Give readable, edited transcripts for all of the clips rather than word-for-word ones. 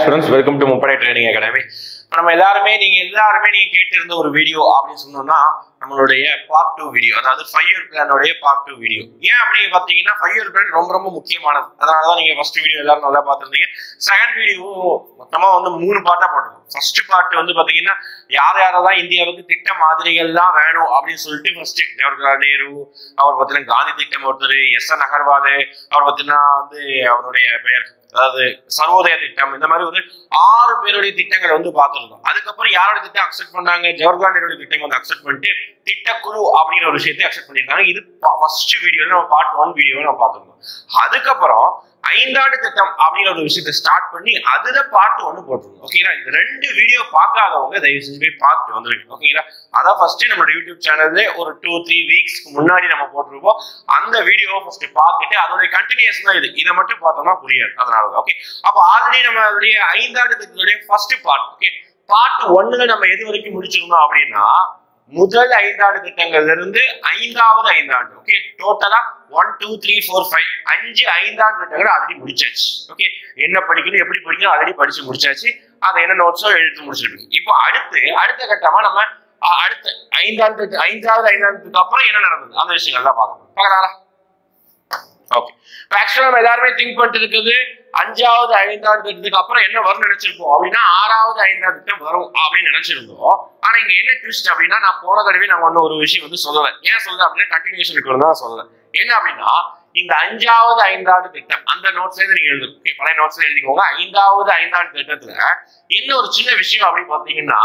Students, welcome to முப்படை training academy. நம்ம எல்லாருமே நீங்க கேட்டு இருந்த ஒரு வீடியோ அப்படின்னு சொன்னோம்னா நம்மளுடைய பார்ட் 2 வீடியோ, அதாவது 5 இயர் பிளானோடைய பார்ட் 2 வீடியோ. ஏன் அப்படின்னு பாத்தீங்கன்னா 5 இயர் பிளான் ரொம்ப ரொம்ப முக்கியமானது. அதனாலதான் நீங்க ஃபர்ஸ்ட் வீடியோ எல்லாரும் நல்லா பார்த்துருந்தீங்க. செகண்ட் வீடியோ மொத்தமா 3 பார்ட்டா போட்டிருக்கோம். ஃபர்ஸ்ட் பார்ட் பாத்தீங்கன்னா யாரெல்லாம் இந்தியாவுக்கு திட்ட மாதிரிகள்லாம் வேணும் அப்படின்னு சொல்லிட்டு ஃபர்ஸ்ட் ஜவஹர்லால் நேரு, அவர் பார்த்தீங்கன்னா காந்தி திட்டம் ஒருத்தர், SN அகர்வால், அவர் பார்த்தீங்கன்னா அவருடைய பெயர் அதாவது சர்வோதய திட்டம், இந்த மாதிரி 6 பேருடைய திட்டங்களை பார்த்துருந்தோம். அதுக்கப்புறம் யாரோட திட்டம் அக்செப்ட் பண்ணாங்க? ஜவஹர்லால் நேரு திட்டம் அக்செப்ட் பண்ணிட்டு திட்டக்குழு அப்படிங்கிற ஒரு விஷயத்தை அக்செப்ட் பண்ணிருக்காங்க. இது ஃபர்ஸ்ட் வீடியோல நம்ம பார்ட் 1 வீடியோவை நம்ம பார்த்துருந்தோம். அதுக்கப்புறம் 5ஆண்டு திட்டம் அப்படிங்கிற ஒரு விஷயத்தை ஸ்டார்ட் பண்ணி அதுல பார்ட் 1 போட்டிருந்தோம். ஓகேங்களா? இந்த 2 வீடியோ பார்க்காதவங்க தயவு செஞ்சு போய் பார்த்துட்டு வந்துருங்க. ஓகேங்களா? அதான் ஃபர்ஸ்ட் நம்மளோட யூடியூப் சேனல்ல ஒரு 2-3 வீக்ஸ்க்கு முன்னாடி நம்ம போட்டிருப்போம். அந்த வீடியோவை ஃபர்ஸ்ட் பார்த்துட்டு அதோட கண்டினியூஷன் தான் இது. இதை மட்டும் பார்த்தோம்னா புரியாது. அதனால ஓகே. அப்ப ஆல்ரெடி நம்மளுடைய 5ஆண்டு திட்டத்துடைய ஃபர்ஸ்ட் பார்ட், ஓகே, பார்ட் 1ல நம்ம எது வரைக்கும் முடிச்சிருந்தோம் அப்படின்னா முதல் 5ஆண்டு திட்டங்கள்ல இருந்து 5வது 5ஆண்டு, ஓகே, டோட்டலா 1 2 3 4 5 5 5ஆண்டு திட்டங்கள் ஆல்ரெடி முடிச்சாச்சு. ஓகே, என்ன படிக்கணும் எப்படி படிக்கணும் ஆல்ரெடி படிச்சு முடிச்சாச்சு. அதை என்ன நோட்ஸோ எடுத்து முடிச்சிருக்கீங்க. இப்போ அடுத்த கட்டமா நம்ம அடுத்த 5வது 5ஆண்டுக்கு அப்புறம் என்ன நடந்தது அந்த விஷயங்கள் தான் பார்க்கலாங்களா? ஓகே, ஆக்சுவலா நம்ம எல்லாருமே திங்க் பண்ணிட்டு இருக்குது 5வது 5ஆண்டு திட்டத்துக்கு அப்புறம் என்ன வரும் நினைச்சிருப்போம் அப்படின்னா 6வது 5ஆண்டு திட்டம் வரும் அப்படின்னு நினைச்சிருந்தோம். ஆனா இங்க என்ன ட்விஸ்ட் அப்படின்னா, நான் போன தடவை நான் ஒரு விஷயம் சொல்லல. ஏன் சொல்ல அப்படின்னா கண்டினியூஷன் இருக்கிறது தான் சொல்லல. என்ன அப்படின்னா இந்த 5வது 5ஆண்டு திட்டம் அந்த நோட்ஸ்ல நீங்க எழுதுங்க, பழைய நோட்ஸ்ல எழுதிக்கோங்க. 5வது 5ஆண்டு திட்டத்துல என்ன ஒரு சின்ன விஷயம் அப்படின்னு பாத்தீங்கன்னா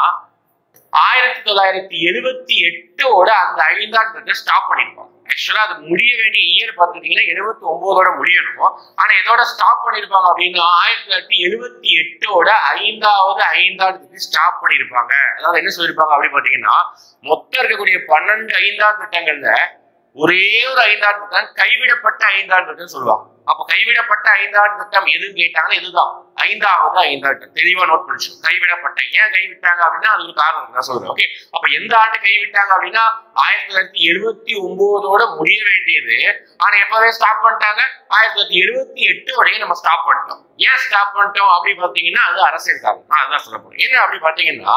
1978ஓட அந்த 5ஆண்டு திட்டம் ஸ்டாப் பண்ணிருப்பாங்க. ஆக்சுவலா அது முடிய வேண்டிய இயர் பார்த்துட்டீங்கன்னா 79ஓட முடியணும். ஆனா எதோட ஸ்டாப் பண்ணிருப்பாங்க அப்படின்னா 1978ஓட 5வது 5ஆண்டு திட்டம் ஸ்டாப் பண்ணிருப்பாங்க. அதாவது என்ன சொல்லிருப்பாங்க அப்படின்னு பாத்தீங்கன்னா மொத்தம் இருக்கக்கூடிய 12 5ஆண்டு திட்டங்கள்ல ஒரே ஒரு 5ஆண்டு திட்டம் கைவிடப்பட்ட 5ஆண்டு திட்டம் சொல்லுவாங்க. அப்ப கைவிடப்பட்ட 5ஆண்டு திட்டம் எதுன்னு கேட்டாங்கன்னா இதுதான் 5வது 5ஆண்டு திட்டம். தெளிவா நோட் பண்ணிச்சு. கைவிடப்பட்ட ஏன் கைவிட்டாங்க அப்படின்னா அது ஒரு காரணம் நான் சொல்றேன். ஓகே, அப்ப எந்த ஆண்டு கைவிட்டாங்க அப்படின்னா 1979ஓட முடிய வேண்டியது. ஆனா எப்பவே ஸ்டாப் பண்ணிட்டாங்க 1978ஓடய நம்ம ஸ்டாப் பண்ணிட்டோம். ஏன் ஸ்டாப் பண்ணிட்டோம் அப்படின்னு பாத்தீங்கன்னா அது அரசியல் காரணம். அதுதான் சொல்ல போறேன். என்ன அப்படி பாத்தீங்கன்னா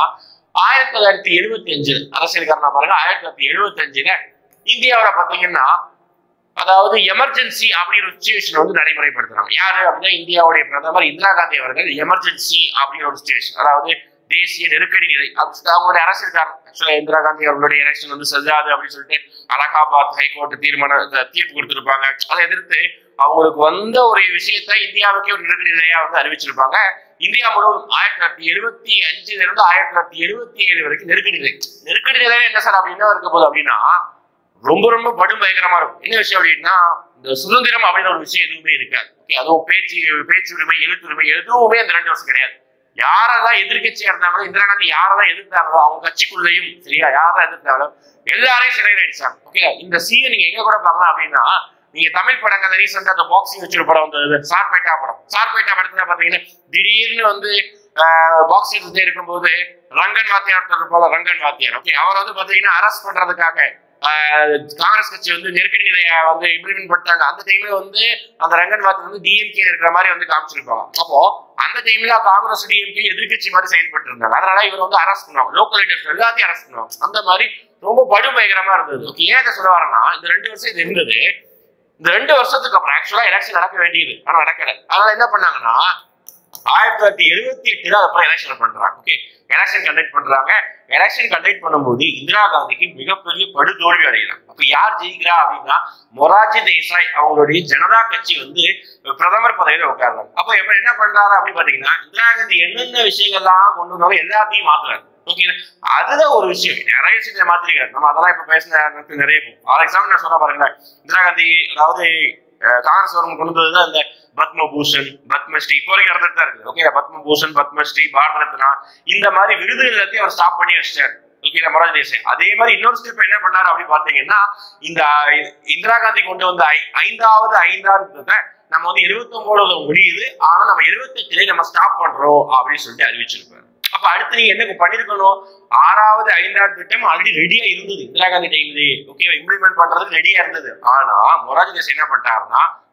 1975 அரசியல் காரணம் பாருங்க. 1975ல இந்தியாவில பாத்தீங்கன்னா அதாவது எமர்ஜென்சி அப்படிங்கிற ஒரு சிச்சுவேஷன் நடைமுறைப்படுத்துறாங்க. யாரு அப்படின்னா இந்தியாவுடைய பிரதமர் இந்திரா காந்தி அவர்கள் எமர்ஜென்சி அப்படிங்கிற ஒரு சிச்சுவேஷன், அதாவது தேசிய நெருக்கடி நிலை, அவங்களுடைய அரசியல் காரணம். ஆக்சுவலா இந்திரா காந்தி அவர்களுடைய எலெக்ஷன் செல்லாது அப்படின்னு சொல்லிட்டு அலகாபாத் ஹைகோர்ட் தீர்ப்பு கொடுத்திருப்பாங்க. அதை எதிர்த்து அவங்களுக்கு வந்த ஒரு விஷயத்த இந்தியாவுக்கே ஒரு நெருக்கடி நிலையா அறிவிச்சிருப்பாங்க. இந்தியா முழுவதும் 1975ல இருந்து 1977 வரைக்கும் நெருக்கடி நிலை என்ன சார் அப்படின்னா இருக்க போகுது அப்படின்னா ரொம்ப ரொம்ப படும் பயங்கரமா இருக்கும். என்ன விஷயம் அப்படின்னா இந்த சுதந்திரம் அப்படின்ற ஒரு விஷயம் எதுவுமே இருக்காது. அதுவும் பேச்சுரிமை எழுத்துரிமை எதுவுமே அந்த 2 வருஷம் கிடையாது. யாரெல்லாம் எதிர்கட்சியா இருந்தாங்களோ இந்திரா காந்தி யாரெல்லாம் எதிர்த்தாங்களோ அவங்க கட்சிக்குள்ளேயும் சரியா யாரெல்லாம் எதிர்த்தாங்களோ எல்லாரையும் சிறையில் அடிச்சாங்க. ஓகே, இந்த சீனை நீங்க எங்க கூட பார்க்கலாம் அப்படின்னா நீங்க தமிழ் படங்கள் ரீசெண்டா அந்த பாக்ஸிங் வச்சு படம் வந்தது சார்பேட்டா படத்துல பாத்தீங்கன்னா திடீர்னு பாக்ஸிங் இருக்கும்போது ரங்கன் வாத்தியார் இருப்பாங்க. ரங்கன் வாத்தியார் ஓகே, அவர் பாத்தீங்கன்னா அரெஸ்ட் பண்றதுக்காக காங்கிரஸ் கட்சி நெருக்கடி நிலையை இம்ப்ளிமெண்ட் பண்ணிட்டாங்க. அந்த டைம்ல அந்த ரங்கன் வாத்தியார் டிஎம்கே இருக்கிற மாதிரி காமிச்சிருப்பாங்க. அப்போ அந்த டைம்ல காங்கிரஸ் டிஎம்கே எதிர்கட்சி மாதிரி செயல்பட்டு இருந்தாங்க. அதனால இவர் அரெஸ்ட் பண்ணுவாங்க. லோக்கல் லீடர்ஸ் எல்லாத்தையும் அரெஸ்ட் பண்ணுவாங்க. அந்த மாதிரி ரொம்ப படும் பயங்கரமா இருந்தது. ஓகே, ஏன் இதை சொல்ல வரேன்னா இந்த 2 வருஷம் இது இருந்தது. இந்த 2 வருஷத்துக்கு அப்புறம் ஆக்சுவலா எலெக்ஷன் நடக்க வேண்டியது ஆனா நடக்கல. அதனால என்ன பண்ணாங்கன்னா 1978 அப்புறம் எலெக்ஷன் பண்றாங்க. ஓகே, எலெக்ஷன் கண்டக்ட் பண்றாங்க. எலெக்ஷன் கண்டக்ட் பண்ணும்போது இந்திரா காந்திக்கு மிகப்பெரிய படுதோல்வி அடைகிறாங்க. அப்ப யார் ஜெயிக்கிறா அப்படின்னா மொரார்ஜி தேசாய் அவங்களுடைய ஜனதா கட்சி பிரதமர் பதவியில உட்கார்றாங்க. அப்ப என்ன பண்றாரு அப்படின்னு பாத்தீங்கன்னா இந்திரா காந்தி என்னென்ன விஷயங்கள்லாம் கொண்டு வந்தாலும் எல்லாத்தையும் மாத்துறாரு. ஓகே, அதுல ஒரு விஷயம் நிறைய விஷயத்தை மாத்திருக்காரு. நம்ம அதெல்லாம் இப்ப பேசின நிறைய போகும். ஃபார் எக்ஸாம்பிள் நான் சொன்ன பாருங்க, இந்திரா காந்தி அதாவது காங்கிரஸ் கவர்மெண்ட் கொண்டு வந்ததுதான் இந்த பத்மபூஷன் பத்மஸ்ரீ இப்போ வரைக்கும் நடந்துட்டு தான் இருக்குது. ஓகே, பத்மபூஷன் பத்மஸ்ரீ பாரத ரத்னா இந்த மாதிரி விருதுகள் எல்லாத்தையும் அவர் ஸ்டாப் பண்ணி வச்சிட்டாரு. ஓகே, மொரார்ஜி தேசாய் அதே மாதிரி இன்னொரு ஸ்டெப் என்ன பண்ணாரு அப்படின்னு பாத்தீங்கன்னா இந்த இந்திரா காந்தி கொண்டு வந்த 5வது 5ஆண்டு திட்டத்தை நம்ம 79 முடியுது. ஆனா நம்ம 78 நம்ம ஸ்டாப் பண்றோம் அப்படின்னு சொல்லிட்டு அறிவிச்சிருப்பாரு. அப்ப அடுத்து நீங்க என்ன பண்ணிருக்கணும்? 6வது 5ஆண்டு திட்டம் ஆல்ரெடி ரெடியா இருந்தது இந்திரா காந்தி டைம்ல. ஓகே, இம்ப்ளிமெண்ட் பண்றதுக்கு ரெடியா இருந்தது. ஆனா மொரார்ஜி தேசாய் என்ன பண்ணிட்டாருன்னா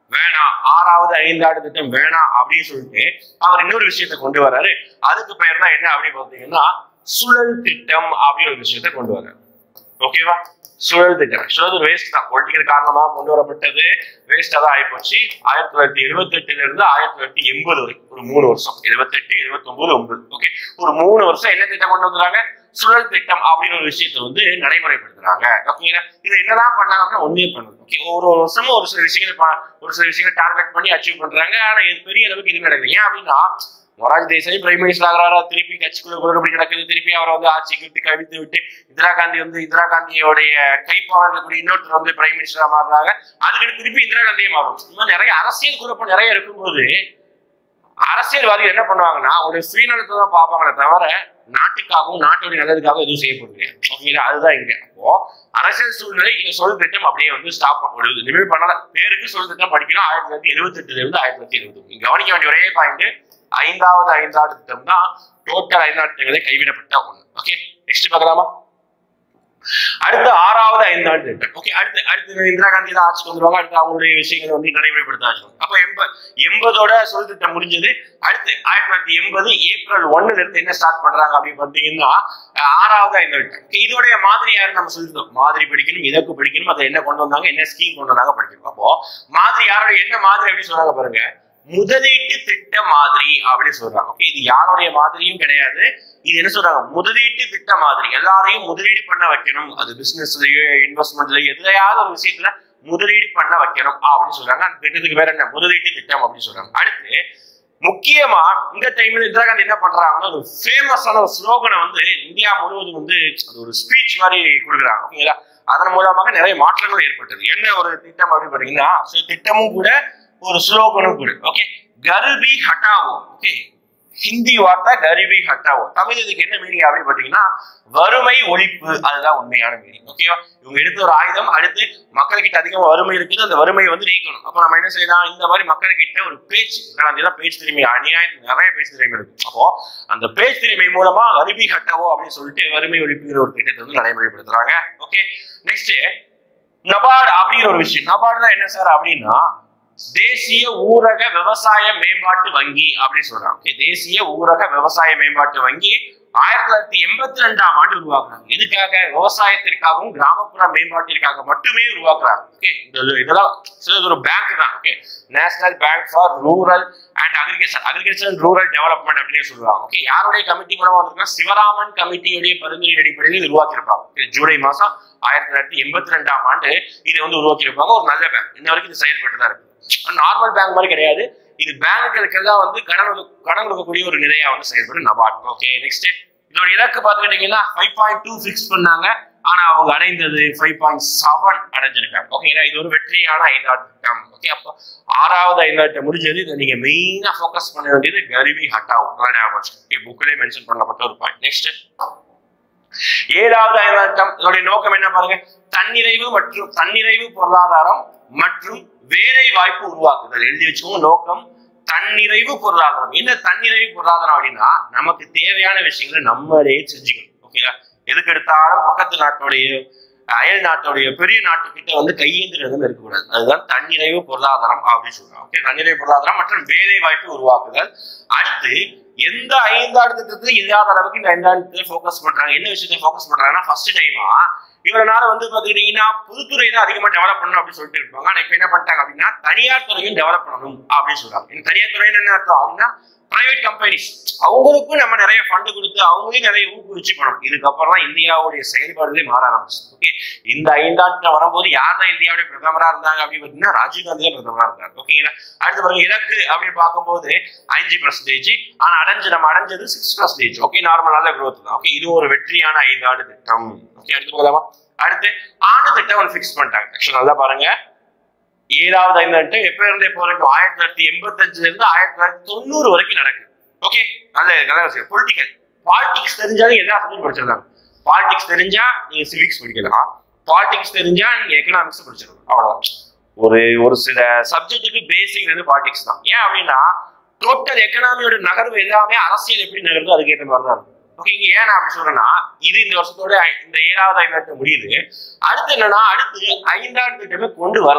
வேணாம், 6வது 5வது திட்டம் வேணாம் அப்படின்னு சொல்லிட்டு அவர் இன்னொரு விஷயத்தை கொண்டு வர்றாரு. அதுக்கு பெயர் தான் என்ன அப்படின்னு பாத்தீங்கன்னா சுழல் திட்டம் அப்படின்னு ஒரு விஷயத்தை கொண்டு வர்றாரு. ஓகேவா? சுழல் திட்டம் சுழல் வேஸ்ட் தான், பொலிட்டிக்கல் காரணமாக கொண்டு வரப்பட்டது, வேஸ்டா தான் ஆயிப்போச்சு. 1978 இருந்து 1980 வரைக்கும் ஒரு 3 வருஷம், 78, 79, 9. ஓகே, ஒரு 3 வருஷம் என்ன திட்டம் கொண்டு வந்துறாங்க? சுழல் திட்டம் அப்படின்னு ஒரு விஷயத்தை வந்து நடைமுறைப்படுத்துறாங்க. ஓகேங்களா? இது என்னதான் பண்ணாங்கன்னா ஒன்னே பண்ணுது. ஓகே, ஒரு வருஷமும் ஒரு சில விஷயங்களை டார்கெட் பண்ணி அச்சீவ் பண்றாங்க. ஆனா இது பெரிய அளவுக்கு இது நடக்குது. ஏன் அப்படின்னா மொராஜி தேசாய் பிரைம் மினிஸ்டர் ஆகிறாரா, திருப்பி கட்சிக்குள்ள குளறுபடி நடக்குது, திருப்பி அவரை வந்து ஆட்சிக்கு விட்டு கவிழ்த்து விட்டு இந்திரா காந்தியோடைய கைப்பாக இருக்கக்கூடிய இன்னொருத்தர் வந்து பிரைம் மினிஸ்டரா மாறுறாங்க. அதுக்கு திருப்பி இந்திரா காந்தியே மாறும். இந்த மாதிரி நிறைய அரசியல் குழப்பம் நிறைய இருக்கும்போது அரசியல்வாதிகள் என்ன பண்ணுவாங்கன்னா ஒரு சுயநலத்தை தான் பார்ப்பாங்களே தவிர நாட்டுக்காகவும் நாட்டுடைய நல்லதுக்காகவும் எதுவும் செய்யப்படுது. ஓகேங்களா? அதுதான் இங்க. அப்போ அரசியல் சூழ்நிலை இங்க சொல் திட்டம் அப்படியே வந்து ஸ்டாப் பண்ணப்படுது. இனிமே பண்ணல, பேருக்கு சொல் திட்டம் படிக்கணும். 1978 இருந்து 1979. நீங்க கவனிக்க வேண்டிய ஒரே பாயிண்ட் 5வது திட்டம் தான் டோட்டல் 5 திட்டங்களை கைவிடப்பட்ட ஒண்ணு. ஓகே, நெக்ஸ்ட் பார்க்கலாமா? அடுத்து 6வது 5வது திட்டம். ஓகே, அடுத்து இந்திரா காந்தி தான் ஆட்சிக்கு வந்துருவாங்க. அடுத்து அவங்களுடைய விஷயங்களை வந்து நடைமுறைப்படுத்த ஆச்சு. அப்போ 80ஓட சொல் திட்டம் முடிஞ்சது. அடுத்து 1980 ஏப்ரல் 1ல இருந்து என்ன ஸ்டார்ட் பண்றாங்க அப்படின்னு பாத்தீங்கன்னா 6வது 5வது திட்டம். இதோடைய மாதிரி யாரு நம்ம சொல்லிருந்தோம், மாதிரி படிக்கணும், இதற்கு படிக்கணும், அதை என்ன கொண்டு வந்தாங்க, என்ன ஸ்கீம் கொண்டு வந்தாங்க படிக்கணும். அப்போ மாதிரி யாருடைய என்ன மாதிரி அப்படின்னு சொன்னாங்க பாருங்க, முதலீட்டு திட்ட மாதிரி அப்படின்னு சொல்றாங்க. ஓகே, இது யாருடைய மாதிரியும் கிடையாது. இது என்ன சொல்றாங்க, முதலீட்டு திட்ட மாதிரி. எல்லாரையும் முதலீடு பண்ண வைக்கணும், அது பிசினஸ்லயோ இன்வெஸ்ட்மெண்ட்லயோ எதுலையாவது ஒரு விஷயத்துல முதலீடு பண்ண வைக்கணும் அப்படின்னு சொல்றாங்க. அந்த திட்டத்துக்கு வேற என்ன, முதலீட்டு திட்டம் அப்படின்னு சொல்றாங்க. அடுத்து முக்கியமா இந்த டைம்ல இந்திரா காந்தி என்ன பண்றாங்கன்னா ஒரு ஃபேமஸான ஒரு ஸ்லோகனை வந்து இந்தியா முழுவதும் வந்து அது ஒரு ஸ்பீச் மாதிரி கொடுக்குறாங்க. ஓகேங்களா? அதன் மூலமாக நிறைய மாற்றங்கள் ஏற்பட்டது. என்ன ஒரு திட்டம் அப்படின்னு பாத்தீங்கன்னா திட்டமும் கூட ஒரு ஸ்லோகனும் கூட. ஓகே, கரிபி ஹட்டாவோ. ஓகே, ஹிந்தி வார்த்தை கரிபி ஹட்டாவோ. தமிழ் இதுக்கு என்ன மீனிங் அப்படின்னு பாத்தீங்கன்னா வறுமை ஒழிப்பு. அதுதான் உண்மையான மீனிங். ஓகேவா? இவங்க எடுத்த ஒரு ஆயுதம். அடுத்து மக்கள் கிட்ட அதிகமா வறுமை இருக்குது, அந்த வறுமையை வந்து நீக்கணும். அப்ப நம்ம என்ன செய்யலாம், இந்த மாதிரி மக்கள் கிட்ட ஒரு பேச்சு திறமை, அநியாயத்துக்கு நிறைய பேச்சு திறமை இருக்கு. அப்போ அந்த பேச்சு திறமை மூலமா கரிபி ஹட்டாவோ அப்படின்னு சொல்லிட்டு வறுமை ஒழிப்புங்கிற ஒரு திட்டத்தை வந்து நடைமுறைப்படுத்துறாங்க. ஓகே, நெக்ஸ்ட் நபார்டு அப்படிங்கிற ஒரு விஷயம். நபார்டு என்ன சார் அப்படின்னா தேசிய ஊரக விவசாய மேம்பாட்டு வங்கி அப்படின்னு சொல்றாங்க. தேசிய ஊரக விவசாய மேம்பாட்டு வங்கி 1982ஆம் ஆண்டு உருவாக்குறாங்க. எதுக்காக? விவசாயத்திற்காகவும் கிராமப்புற மேம்பாட்டிற்காக மட்டுமே உருவாக்குறாங்க. ஓகே, இதெல்லாம் ஒரு பேங்க் தான். Okay, national bank for rural and agriculture and rural development அப்படின்னு சொல்லுவாங்க. ஓகே, யாருடைய கமிட்டி மூலமா வந்திருக்கா? சிவராமன் கமிட்டியுடைய பரிந்துரை அடிப்படையில் உருவாக்கியிருப்பாங்க. ஜூலை மாசம் 1982ஆம் ஆண்டு இதை வந்து உருவாக்கியிருப்பாங்க. ஒரு நல்ல பேங்க், இன்ன வரைக்கும் இது செயல்பட்டு தான் இருக்கு. நார்மல் பேங்க் மாதிரி கிடையாது. இது பேங்குகளுக்கு எல்லாம் வந்து கடன் கொடுக்கக்கூடிய ஒரு நிலையா வந்து செயல்படும் நபார்ட். ஓகே, நெக்ஸ்ட் இதோட இலக்கு பார்த்துக்கிட்டீங்கன்னா 5.2 ஃபிக்ஸ் பண்ணாங்க. ஆனா அவங்க அடைந்தது 5.7 அடைஞ்சிருக்காங்க. ஓகேங்களா? இது ஒரு வெற்றியான 5வது திட்டம். ஓகே, அப்போ 6வது 5வது திட்டம் முடிஞ்சது. இதை நீங்க மெயினா ஃபோக்கஸ் பண்ண வேண்டியது கரிபி ஹட்டாவோ. புக்கிலே மென்ஷன் பண்ணப்பட்ட ஒரு பாயிண்ட். நெக்ஸ்ட் 7வது 5வது திட்டம். இதோடைய நோக்கம் என்ன பாருங்க, தன்னிறைவு பொருளாதாரம் மற்றும் வேலை வாய்ப்பு உருவாக்குதல். எழுதி வச்சுக்கோங்க. நோக்கம் தன்னிறைவு பொருளாதாரம். என்ன தன்னிறைவு பொருளாதாரம் அப்படின்னா நமக்கு தேவையான விஷயங்களை நம்மளே செஞ்சுக்கணும். ஓகேங்களா? எதுக்கு எடுத்தாலும் பக்கத்து நாட்டோடைய அயல் நாட்டோடைய பெரிய நாட்டுக்கிட்ட வந்து கையேந்திரம் இருக்கக்கூடாது. அதுதான் தன்னிறைவு பொருளாதாரம் அப்படின்னு சொல்றாங்க. ஓகே, தன்னிறைவு பொருளாதாரம் மற்றும் வேலை வாய்ப்பு உருவாக்குதல். அடுத்து எந்த 5வது திட்டத்தையும் இல்லாத அளவுக்கு இந்த 5வது திட்டத்தை ஃபோக்கஸ் பண்றாங்க. என்ன விஷயத்தை ஃபோக்கஸ் பண்றாங்கன்னா ஃபர்ஸ்ட் டைமா இவரனால வந்து பாத்துக்கிட்டீங்கன்னா பொதுத்துறை தான் அதிகமா டெவலப் பண்ணணும் அப்படின்னு சொல்லிட்டு இருப்பாங்க. ஆனா இப்ப என்ன பண்ணிட்டாங்க அப்படின்னா தனியார் துறையும் டெவலப் பண்ணணும் அப்படின்னு சொல்றாங்க. தனியார் துறைன்னு என்ன அர்த்தம் அப்படின்னா பிரைவேட் கம்பெனிஸ், அவங்களுக்கும் நம்ம நிறைய ஃபண்ட் கொடுத்து அவங்களையும் நிறைய ஊக்குவிச்சு பண்ணணும். இதுக்கப்புறம் தான் இந்தியாவுடைய செயல்பாடுகளே மாற ஆரம்பிச்சு. ஓகே, இந்த 5வது திட்டம் வரும்போது யார் தான் இந்தியாவுடைய பிரதமரா இருந்தாங்க அப்படின்னு பாத்தீங்கன்னா ராஜீவ்காந்தி தான் பிரதமரா இருந்தாங்க. ஓகேங்களா? அடுத்து பாருங்க, இலக்கு அப்படின்னு பார்க்கும்போது 5%. ஆனா நம்ம அடைஞ்சது 6%. ஓகே, நார்மலான growth தான். ஓகே, இது ஒரு வெற்றியான 5வது திட்டம். ஓகே, அடுத்து போகலாமா? அடுத்து ஆண்டு திட்டம் ஒரு ஃபிக்ஸ் பண்ணிட்டாங்க. ஆக்சுவலா நல்லா பாருங்க, 7வது 5வது திட்டம் எப்ப இருந்து எப்போ வரைக்கும் 1985 இருந்து 1990 வரைக்கும் நடக்குது. ஓகே, நல்ல விஷயம். பாலிடிக்ஸ் தெரிஞ்சாலும் எல்லா சப்ஜெக்ட் படிச்சிருந்தாங்க. பாலிடிக்ஸ் தெரிஞ்சா நீங்க சிவிக்ஸ் படிக்கலாம், பாலிடிக்ஸ் தெரிஞ்சா நீங்க எக்கனாமிக்ஸ் படிச்சிடலாம். அவ்வளவுதான். ஒரு சில சப்ஜெக்ட்டுக்கு பேசிக் வந்து பாலிடிக்ஸ் தான். ஏன் அப்படின்னா டோட்டல் எக்கனாமியோட நகர்வு எல்லாமே அரசியல் எப்படி நகருதோ அதுக்கேற்ற மாதிரி தான் இருக்கும். ஓகே, இங்க ஏன் அப்படி சொல்றேன்னா இது இந்த வருஷத்தோட இந்த 7வது 5வது திட்டம் முடியுது. அடுத்து என்னன்னா அடுத்து 5வது திட்டமே கொண்டு வரல.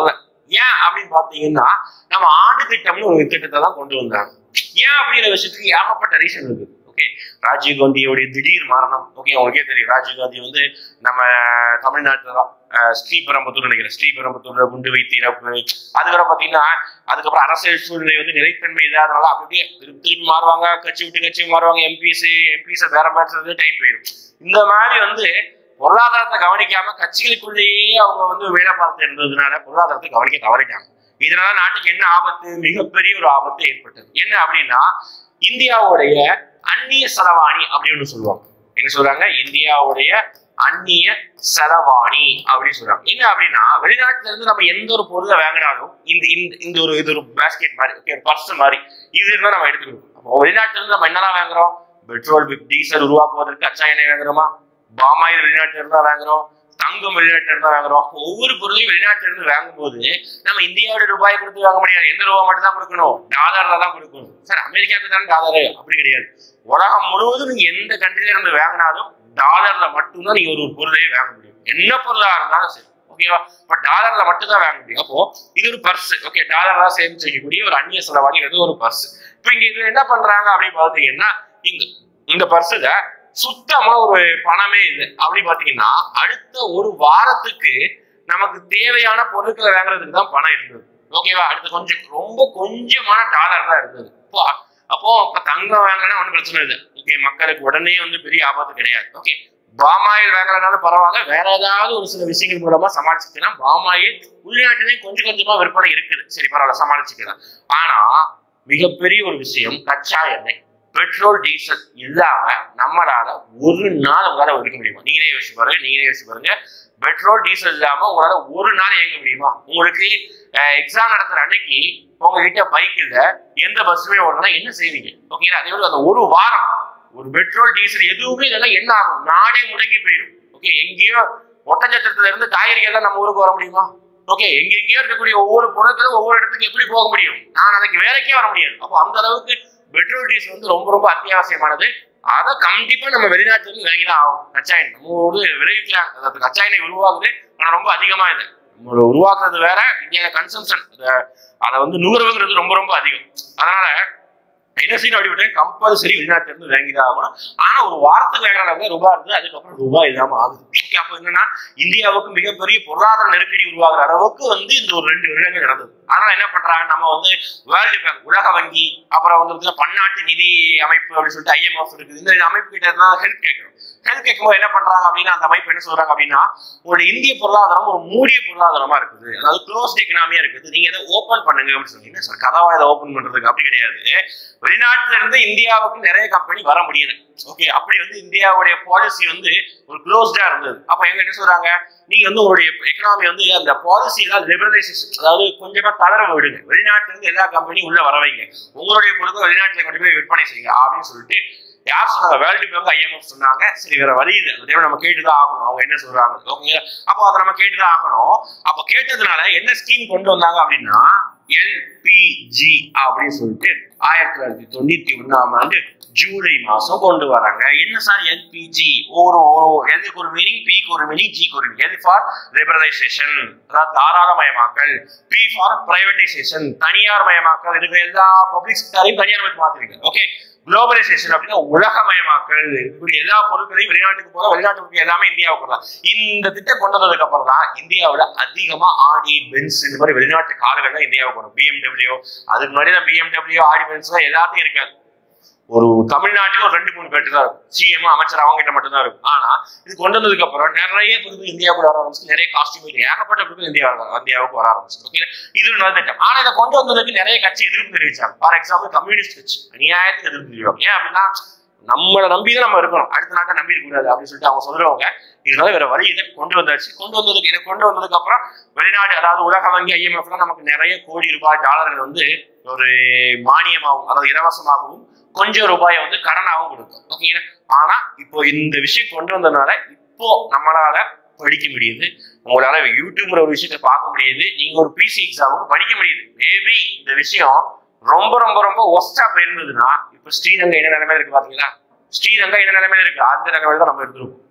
ஏன் அப்படின்னு பாத்தீங்கன்னா நம்ம ஆண்டு திட்டம்னு ஒரு திட்டத்தை தான் கொண்டு வந்தாங்க. ஏன் அப்படிங்கிற விஷயத்துக்கு ஏகப்பட்ட ரீசன் இருக்கு. ஓகே, ராஜீவ் காந்தியோடைய திடீர் மரணம். ஓகே, உங்களுக்கே தெரியும் ராஜீவ் காந்தி வந்து நம்ம தமிழ்நாட்டுல தான் ஸ்ரீபெரும்புத்தூர் நினைக்கிறேன், ஸ்ரீபெரும்புத்தூர்ல குண்டு வைத்து இறப்பு. அதுக்கப்புறம் பாத்தீங்கன்னா அதுக்கப்புறம் அரசியல் சூழ்நிலை வந்து நிலைத்தன்மை இல்லாதனால அப்படியே திருப்பி மாறுவாங்க, கட்சி விட்டு கட்சி மாறுவாங்க, எம்பிஸ் வேற மாதிரி டைம் போயிடும். இந்த மாதிரி வந்து பொருளாதாரத்தை கவனிக்காம கட்சிகளுக்குள்ளேயே அவங்க வந்து வேலை பார்த்து இருந்ததுனால பொருளாதாரத்தை கவனிக்க தவறிட்டாங்க. இதனால நாட்டுக்கு என்ன ஆபத்து, மிகப்பெரிய ஒரு ஆபத்து ஏற்பட்டது. என்ன அப்படின்னா இந்தியாவுடைய அந்நிய செலவாணி அப்படின்னு சொல்லுவாங்க. என்ன சொல்றாங்க? இந்தியாவுடைய அந்நிய செலவாணி அப்படின்னு சொல்றாங்க. என்ன அப்படின்னா வெளிநாட்டுல இருந்து நம்ம எந்த ஒரு பொருளை வாங்கினாலும் இது ஒரு பேஸ்கெட் மாதிரி, ஓகே, பர்ஸ் மாதிரி இது இருந்தா நம்ம எடுத்துக்கணும். அப்போ வெளிநாட்டுல இருந்து நம்ம என்னெல்லாம் வாங்குறோம்? பெட்ரோல் டீசல் உருவாக்குவதற்கு கச்சா எண்ணெய் வாங்குறோமா, பாமாயில் வெளிநாட்டுல இருந்தா வாங்குறோம், தங்கம் வெளிநாட்டுல இருந்தா வாங்குறோம். ஒவ்வொரு பொருளையும் வெளிநாட்டுல இருந்து வாங்கும்போது நம்ம இந்தியாவோட ரூபாய் கொடுத்து வாங்க முடியாது. எந்த ரூபாய் மட்டும் தான் கொடுக்கணும்? டாலர்ல தான் கொடுக்கணும். சார், அமெரிக்காவுக்கு தான் டாலரு அப்படி கிடையாது. உலகம் முழுவதும் நீங்க எந்த கண்ட்ரில இருந்து வாங்கினாலும் டாலர்ல மட்டும்தான் நீங்க ஒரு பொருளையே வாங்க முடியும். என்ன பொருளா இருந்தாலும் சரி, ஓகேவா? பட் டாலர்ல மட்டும் தான் வாங்க முடியும். அப்போ இது ஒரு பர்ஸ், ஓகே, டாலர்லாம் சேர்ந்து செய்யக்கூடிய ஒரு அந்நிய செலவாணி ஒரு பர்ஸ். இப்ப இங்க இது என்ன பண்றாங்க அப்படின்னு பாத்தீங்கன்னா இந்த பர்ஸுல சுத்தமா ஒரு பணமே இல்லை. அப்படி பாத்தீங்கன்னா அடுத்த ஒரு வாரத்துக்கு நமக்கு தேவையான பொருட்களை வாங்குறதுக்கு தான் பணம் இருந்தது. ஓகேவா? அடுத்து ரொம்ப கொஞ்சமான டாலர் தான் இருந்தது. அப்போ தங்கம் வாங்கினா ஒன்றும் பிரச்சனை இல்லை. ஓகே, மக்களுக்கு உடனே வந்து பெரிய ஆபத்து கிடையாது. ஓகே, பாமாயில் வாங்கலனாலும் பரவாயில்ல, வேற ஏதாவது ஒரு சில விஷயங்கள் மூலமா சமாளிச்சுக்கலாம். பாமாயில் உள்நாட்டிலேயே கொஞ்சமா விற்பனை இருக்குது, சரி பரவாயில்ல, சமாளிச்சுக்கலாம். ஆனா மிகப்பெரிய ஒரு விஷயம் கச்சா எண்ணெய், பெட்ரோல் டீசல் இல்லாம நம்மளால ஒரு நாள் உங்களால ஒதுக்க முடியுமா? நீங்களே யோசிச்சு பாருங்க. பெட்ரோல் டீசல் இல்லாம உங்களால ஒரு நாள் இயங்க முடியுமா? உங்களுக்கு எக்ஸாம் நடத்துற அன்னைக்கு உங்ககிட்ட பைக் இல்ல, எந்த பஸ்ஸுமே ஓடலாம், என்ன செய்வீங்க? ஓகேங்களா? அதே மாதிரி அந்த ஒரு வாரம் ஒரு பெட்ரோல் டீசல் எதுவுமே இதெல்லாம் என்ன ஆகும்? நாடே முடங்கி போயிடும். ஓகே, எங்கேயோ ஒட்டச்சத்திரத்துல இருந்து காய்கறிகள் தான் நம்ம ஊருக்கு வர முடியுமா? ஓகே, எங்கெங்கேயோ இருக்கக்கூடிய ஒவ்வொரு பொருட்களும் ஒவ்வொரு இடத்துக்கு எப்படி போக முடியும்? நான் அதுக்கு வேலைக்கே வர முடியாது. அப்போ அந்த அளவுக்கு பெட்ரோல் டீசல் வந்து ரொம்ப அத்தியாவசியமானது. அதை கண்டிப்பா நம்ம வெளிநாட்டுல இருந்து வாங்கிதான் ஆகும். கச்சா எண்ணெய் நம்ம ஊரு விளைவிக்கிறாங்க, அதாவது கச்சா எண்ணெய் உருவாகுது, ஆனா ரொம்ப அதிகமா இல்லை. நம்ம உருவாக்குறது வேற, இந்தியாவில கன்சம்ஷன் அதை வந்து நுகர்வுங்கிறது ரொம்ப அதிகம். அதனால என்ன செய்யணும் அப்படி கம்பல்சரி வெளிநாட்டுல இருந்து வாங்கிதான் ஆகணும். ஆனா ஒரு வாரத்துக்கு வாங்கினா ரூபாய் இருந்து அதுக்கப்புறம் ரூபாய் இல்லாம ஆகுது. ஓகே, அப்போ என்னன்னா இந்தியாவுக்கு மிகப்பெரிய பொருளாதார நெருக்கடி உருவாகிற அளவுக்கு வந்து இந்த ஒரு 2 வருடங்கள் நடந்தது. அதனால என்ன பண்றாங்க, நம்ம வந்து வேர்ல்டு பேங்க், உலக வங்கி, அப்புறம் வந்து பன்னாட்டு நிதி அமைப்பு அப்படின்னு சொல்லிட்டு IMF இருக்குது, இந்த அமைப்பு கிட்ட இருந்தா ஹெல்ப் கேட்கணும். ஹெல்ப் கேட்கும்போது என்ன பண்றாங்க அப்படின்னா அந்த அமைப்பு என்ன சொல்றாங்க அப்படின்னா, உங்களுடைய இந்திய பொருளாதாரம் ஒரு மூடிய பொருளாதாரமா இருக்குது, அதாவது க்ளோஸ்ட் எக்கனாமியா இருக்குது, நீங்க எதை ஓபன் பண்ணுங்க அப்படின்னு சொன்னீங்கன்னா சார் கதவா இதை ஓபன் பண்றதுக்கு அப்படி கிடையாது. வெளிநாட்டுல இருந்து இந்தியாவுக்கு நிறைய கம்பெனி வர முடியல. ஓகே, அப்படி வந்து இந்தியாவுடைய பாலிசி வந்து ஒரு க்ளோஸ்டா இருந்தது. அப்ப எங்க என்ன சொல்றாங்க, நீங்க வந்து உங்களுடைய எக்கனாமி வந்து அந்த பாலிசி எல்லாம் லிபரலைசேஷன், அதாவது கொஞ்சமா தளர விடுங்க, வெளிநாட்டுல இருந்து எல்லா கம்பெனியும் உள்ள வர வைங்க, உங்களுடைய பொருட்கள் வெளிநாட்டுல கொண்டு போய் விற்பனை செய்யுங்க அப்படின்னு சொல்லிட்டு யார் சொன்னாங்க? வேர்ல்டு பேங்க், IMF சொன்னாங்க. சரி, வேற வழி இல்லை, அதே நம்ம கேட்டுதான் ஆகணும் அவங்க என்ன சொல்றாங்க. ஓகேங்களா? அப்போ அதை நம்ம கேட்டுதான் ஆகணும். அப்ப கேட்டதுனால என்ன ஸ்கீம் கொண்டு வந்தாங்க அப்படின்னா LPG அப்படின்னு சொல்லிட்டு 1991 ஜூலை மாசம் கொண்டு வராங்க. என்ன சார் LPG? எதுக்கு ஒரு மீனிங், Pக்கு ஒரு மீனிங், Gக்கு ஒரு மீனிங். L ஃபார் லிபரலைசேஷன், அதாவது தாராளமயமாக்கல். P ஃபார் பிரைவேடைசேஷன், தனியார் மயமாக்கல். இருக்கிற எல்லா பப்ளிக் செக்டரையும் தனியார் மாத்திருங்க. ஓகே, குளோபலைசேஷன் அப்படின்னா உலகமயமாக்கல். இப்படி எல்லா பொருட்களையும் வெளிநாட்டுக்கு போக, வெளிநாட்டுக்கு எல்லாமே இந்தியாவுக்கு போகலாம். இந்த திட்டம் கொண்டு வந்ததுக்கு அப்புறம் தான் இந்தியாவில அதிகமா ஆடி, பென்ஸ் இந்த மாதிரி வெளிநாட்டு கார்கள் இந்தியாவுக்கு வரும். BMW, அதுக்கு முன்னாடி BMW, ஆடி, பென்ஸ் தான் எல்லாத்தையும் இருக்காது. ஒரு தமிழ்நாட்டுக்கு ஒரு 2-3 பேர் தான் இருக்கும், CM அமைச்சர் அவங்க கிட்ட மட்டும் தான் இருக்கும். ஆனா இது கொண்டு வந்ததுக்கு அப்புறம் நிறைய பொருட்கள் இந்தியாவுக்கு வர ஆரம்பிச்சு, நிறைய காஸ்டியூம் ஏகப்பட்ட பொருட்கள் இந்தியாவுக்கு வர ஆரம்பிச்சு. ஓகே, இது ஒரு நல்ல திட்டம். ஆனா இதை கொண்டு வந்ததுக்கு நிறைய கட்சி எதிர்ப்பு தெரிவிச்சாங்க. ஃபார் எக்ஸாம்பிள் கம்யூனிஸ்ட் கட்சி அநியாயத்துக்கு எதிர்ப்பு தெரிவிப்பாங்க. ஏன் அப்படின்னா நம்மளை நம்பிதான் நம்ம இருக்கணும், அடுத்த நாட்டை நம்பி இருக்கக்கூடாது அப்படின்னு சொல்லிட்டு அவங்க சொல்றவங்க. இதனால வேற வழி இதை கொண்டு வந்தாச்சு. இதை கொண்டு வந்ததுக்கு அப்புறம் வெளிநாடு, அதாவது உலக வங்கி, IMF நமக்கு நிறைய கோடி ரூபாய் டாலர்கள் வந்து ஒரு மானியமாகவும், அதாவது இலவசமாகவும், கொஞ்சம் ரூபாயை வந்து கடனாகவும் கொடுக்கும். ஓகேங்களா? ஆனா இப்போ இந்த விஷயம் கொண்டு வந்ததுனால இப்போ நம்மளால படிக்க முடியுது, உங்களால யூடியூப்ல ஒரு விஷயத்தை பார்க்க முடியுது, நீங்க ஒரு PC எக்ஸாமுக்கு படிக்க முடியுது. மேபி இந்த விஷயம் ரொம்ப ஒஸ்டா போயிருந்ததுன்னா இப்ப ஸ்ரீலங்கா என்ன நிலைமையில இருக்கு பாத்தீங்களா? ஸ்ரீலங்கா என்ன நிலைமையில இருக்கு அந்த நிலைமையில தான் நம்ம இருந்திருக்கோம்.